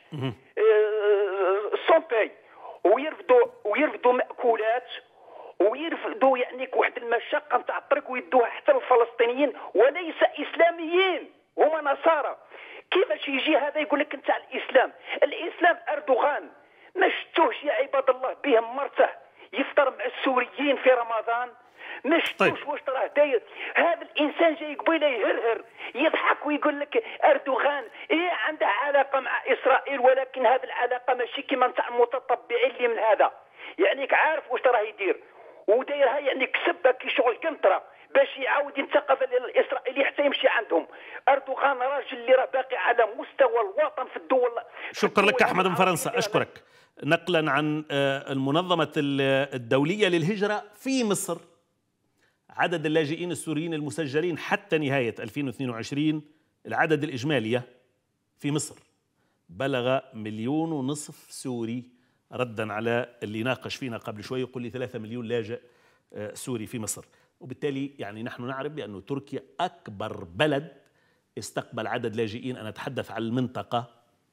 سونباي، ويرفدوا ويرفدوا مأكولات، ويرفدوا يعني واحد المشقه نتاع الطريق ويدوها حتى للفلسطينيين وليس اسلاميين، هما نصارى. كيفاش يجي هذا يقول لك انت على الاسلام؟ الاسلام اردوغان ما شفتوش يا عباد الله بهم مرته يفطر مع السوريين في رمضان؟ ما شفتوش طيب. واش راه داير هذا الانسان جاي قبيله يهرهر يضحك ويقول لك اردوغان ايه عنده علاقه مع اسرائيل، ولكن هذه العلاقه ماشي كيما نتاع المتطبعين اللي من هذا، يعني عارف واش راه يدير ودايرها، يعني كسبها كي شغل كنترا باش يعاود ينتقد الاسرائيلي حتى يمشي عندهم. اردوغان راجل اللي راه باقي على مستوى الوطن في الدول. شكرا لك احمد من فرنسا، اشكرك. نقلا عن المنظمه الدوليه للهجره، في مصر عدد اللاجئين السوريين المسجلين حتى نهايه ألفين واثنين وعشرين العدد الاجمالي في مصر بلغ مليون ونصف سوري، ردا على اللي ناقش فينا قبل شوي يقول لي ثلاثة مليون لاجئ سوري في مصر. وبالتالي يعني نحن نعرف بأن تركيا أكبر بلد استقبل عدد لاجئين، أنا أتحدث عن المنطقة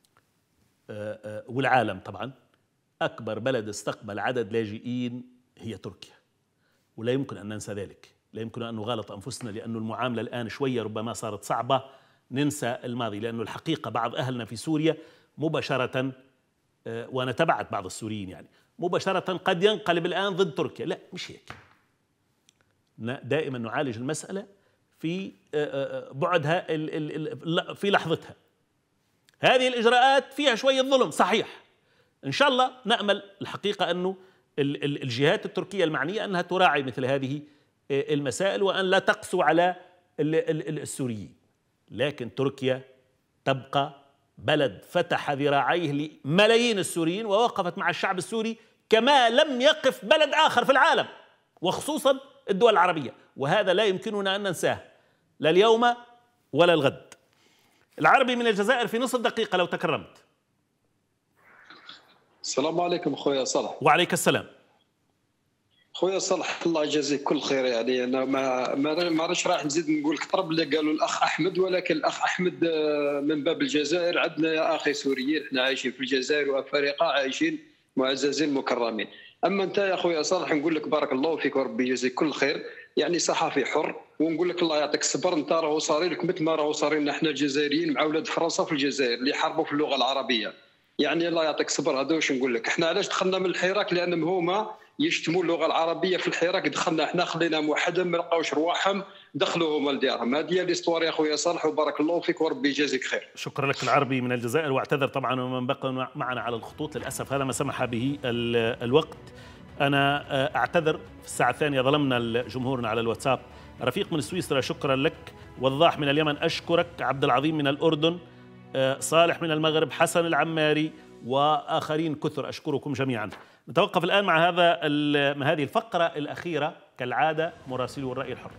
والعالم طبعا، أكبر بلد استقبل عدد لاجئين هي تركيا، ولا يمكن أن ننسى ذلك، لا يمكن أن نغالط أنفسنا، لأن المعاملة الآن شوية ربما صارت صعبة ننسى الماضي، لأنه الحقيقة بعض أهلنا في سوريا مباشرة، وأنا تبعت بعض السوريين يعني مباشرة قد ينقلب الآن ضد تركيا. لا، مش هيك. دائما نعالج المسألة في بعدها في لحظتها. هذه الإجراءات فيها شوية ظلم صحيح، إن شاء الله نأمل الحقيقة أنه الجهات التركية المعنية أنها تراعي مثل هذه المسائل وأن لا تقسو على السوريين، لكن تركيا تبقى بلد فتح ذراعيه لملايين السوريين ووقفت مع الشعب السوري كما لم يقف بلد آخر في العالم، وخصوصا الدول العربية، وهذا لا يمكننا أن ننساه لا اليوم ولا الغد. العربي من الجزائر في نصف دقيقة لو تكرمت. السلام عليكم خويا صالح. وعليك السلام. خويا صالح الله يجازيك كل خير. يعني انا ما ما عرفتش راح نزيد نقول اكثر باللي قالوا الاخ احمد، ولكن الاخ احمد من باب الجزائر. عندنا يا اخي سوريين احنا عايشين في الجزائر وافارقه عايشين معززين مكرمين. اما انت يا خويا صالح نقول لك بارك الله فيك وربي يجازيك كل خير، يعني صحفي حر، ونقول لك الله يعطيك الصبر. انت راهو صاري لك مثل ما راهو صاري لنا احنا الجزائريين مع اولاد فرنسا في الجزائر اللي حاربوا في اللغه العربيه. يعني الله يعطيك الصبر. هذا واش نقول لك. احنا علاش دخلنا من الحراك؟ لانهم هما يشتموا اللغه العربيه في الحراك، دخلنا احنا خلينا موحدا ما لقاوش رواحهم دخلوا هما لديارهم. هذه هي ليستوار يا خويا صالح وبارك الله فيك وربي يجازيك خير. شكرا لك العربي من الجزائر، واعتذر طبعا ومن بقى معنا على الخطوط للاسف هذا ما سمح به الوقت. انا اعتذر في الساعه الثانيه ظلمنا جمهورنا على الواتساب. رفيق من سويسرا شكرا لك، وضاح من اليمن اشكرك، عبد العظيم من الاردن، صالح من المغرب، حسن العماري واخرين كثر، اشكركم جميعا. نتوقف الان مع هذا مع هذه الفقره الاخيره كالعاده مراسلو الراي الحر.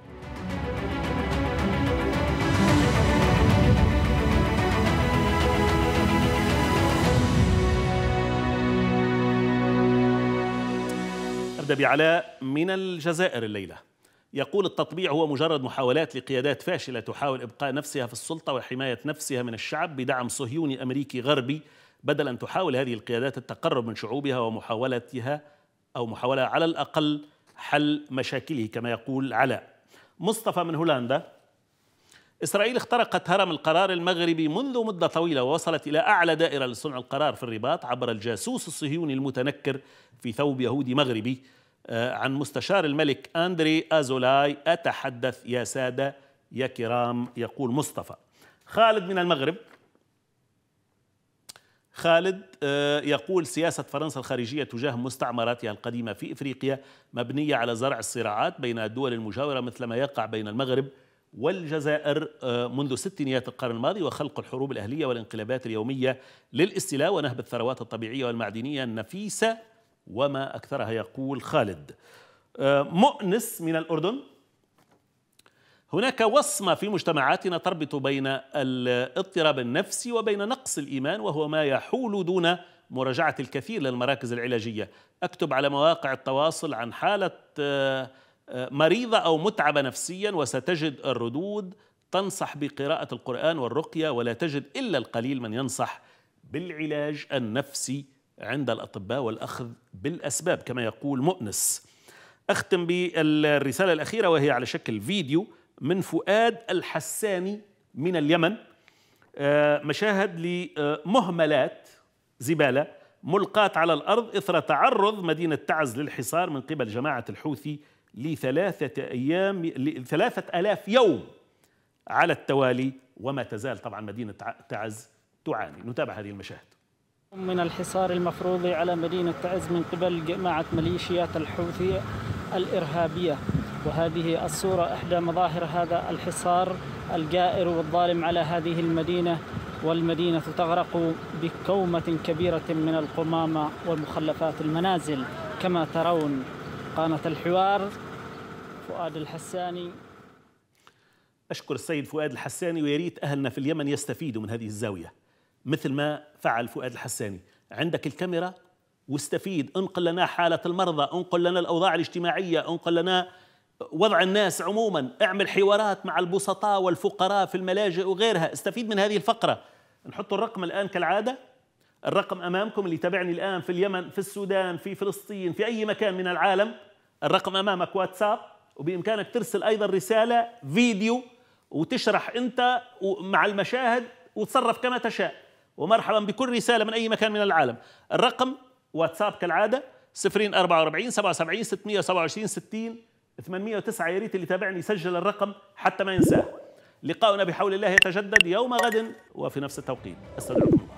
ابدا بعلاء من الجزائر الليله. يقول التطبيع هو مجرد محاولات لقيادات فاشله تحاول ابقاء نفسها في السلطه وحمايه نفسها من الشعب بدعم صهيوني امريكي غربي، بدل أن تحاول هذه القيادات التقرب من شعوبها ومحاولتها أو محاولة على الأقل حل مشاكله كما يقول علاء. مصطفى من هولندا. إسرائيل اخترقت هرم القرار المغربي منذ مدة طويلة ووصلت إلى أعلى دائرة لصنع القرار في الرباط عبر الجاسوس الصهيوني المتنكر في ثوب يهودي مغربي. عن مستشار الملك أندري أزولاي أتحدث يا سادة يا كرام، يقول مصطفى. خالد من المغرب. خالد يقول سياسة فرنسا الخارجية تجاه مستعمراتها القديمة في إفريقيا مبنية على زرع الصراعات بين الدول المجاورة مثل ما يقع بين المغرب والجزائر منذ ستينيات القرن الماضي، وخلق الحروب الأهلية والانقلابات اليومية للاستيلاء ونهب الثروات الطبيعية والمعدنية النفيسة وما أكثرها، يقول خالد. مؤنس من الأردن. هناك وصمة في مجتمعاتنا تربط بين الاضطراب النفسي وبين نقص الإيمان، وهو ما يحول دون مراجعة الكثير للمراكز العلاجية. أكتب على مواقع التواصل عن حالة مريضة أو متعبة نفسيا وستجد الردود تنصح بقراءة القرآن والرقية، ولا تجد إلا القليل من ينصح بالعلاج النفسي عند الأطباء والأخذ بالأسباب كما يقول مؤنس. أختم بالرسالة الأخيرة وهي على شكل فيديو من فؤاد الحساني من اليمن. مشاهد لمهملات زبالة ملقاة على الأرض إثر تعرض مدينة تعز للحصار من قبل جماعة الحوثي لثلاثة أيام لثلاثة آلاف يوم على التوالي، وما تزال طبعا مدينة تعز تعاني. نتابع هذه المشاهد. من الحصار المفروض على مدينة تعز من قبل جماعة ميليشيات الحوثي الإرهابية، وهذه الصورة إحدى مظاهر هذا الحصار الجائر والظالم على هذه المدينة، والمدينة تغرق بكومة كبيرة من القمامة والمخلفات المنازل كما ترون. قناة الحوار، فؤاد الحساني. أشكر السيد فؤاد الحساني، ويريت أهلنا في اليمن يستفيدوا من هذه الزاوية مثل ما فعل فؤاد الحساني. عندك الكاميرا واستفيد، انقل لنا حالة المرضى، انقل لنا الأوضاع الاجتماعية، انقل لنا وضع الناس عموما، اعمل حوارات مع البسطاء والفقراء في الملاجئ وغيرها. استفيد من هذه الفقرة. نحط الرقم الآن كالعادة، الرقم أمامكم اللي تابعني الآن في اليمن، في السودان، في فلسطين، في أي مكان من العالم، الرقم أمامك واتساب، وبإمكانك ترسل أيضا رسالة فيديو وتشرح أنت مع المشاهد وتصرف كما تشاء. ومرحبا بكل رسالة من أي مكان من العالم. الرقم واتساب كالعادة صفرين أربعة وأربعين سبعة وسبعين ستمائة وسبعة وعشرين ستين ثمانمائة وتسعة. يا ريت اللي تابعني يسجل الرقم حتى ما ينساه. لقاؤنا بحول الله يتجدد يوم غد وفي نفس التوقيت. استودعكم الله.